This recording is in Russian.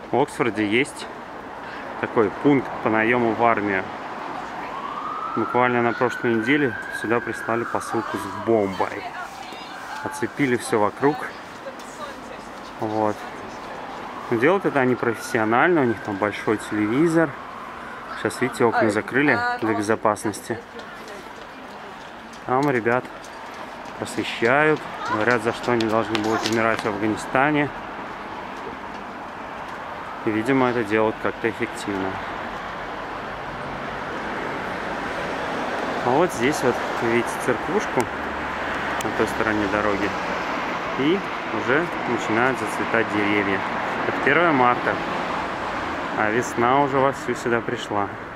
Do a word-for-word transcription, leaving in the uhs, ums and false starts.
В Оксфорде есть такой пункт по наему в армию. Буквально на прошлой неделе сюда прислали посылку с бомбой. Оцепили все вокруг. Вот. Но делают это они профессионально. У них там большой телевизор. Сейчас, видите, окна закрыли для безопасности. Там ребят просвещают. Говорят, за что они должны будут умирать в Афганистане. И, видимо, это делают как-то эффективно. А вот здесь вот, вы видите церквушку на той стороне дороги. И уже начинают зацветать деревья. Это первое марта. А весна уже вовсю сюда пришла.